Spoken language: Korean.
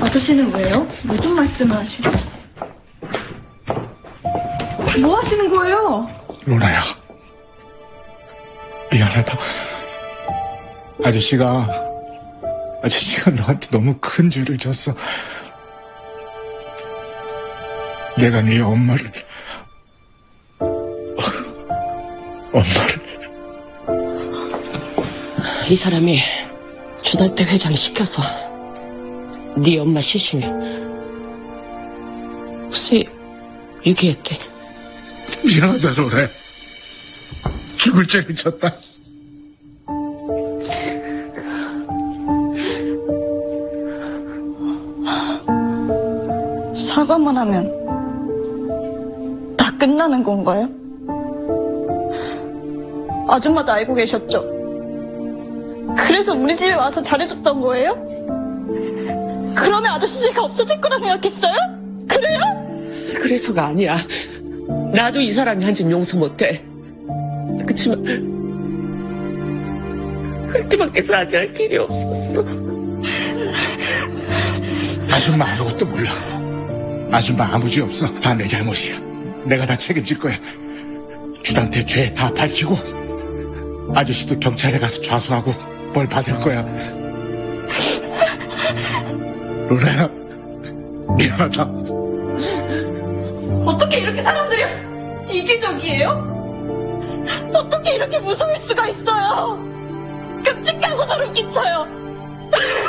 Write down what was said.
아저씨는 왜요? 무슨 말씀을 하시려? 뭐 하시는 거예요? 로라야, 미안하다. 아저씨가 너한테 너무 큰 죄를 졌어. 내가 네 엄마를 이 사람이 주달대 회장 시켜서 네 엄마 시신을 혹시 유기했대. 미안하다, 로라야. 죽을 죄를 졌다. 사과만 하면 다 끝나는 건가요? 아줌마도 알고 계셨죠? 그래서 우리 집에 와서 잘해줬던 거예요? 그러면 아저씨가 없어질 거라 생각했어요? 그래요? 그래서가 아니야. 나도 이 사람이 한 짓 용서 못해. 그치만 그렇게밖에 싸지할 길이 없었어. 아줌마 아무것도 몰라. 아줌마 아무 죄 없어. 다 내 잘못이야. 내가 다 책임질 거야. 주단태 죄 다 밝히고 아저씨도 경찰에 가서 좌수하고 벌 받을 거야. 로라야, 미안하다. 어떻게 이렇게 사람들이 이기적이에요? 어떻게 이렇게 무서울 수가 있어요? 끔찍하고 소름 끼쳐요.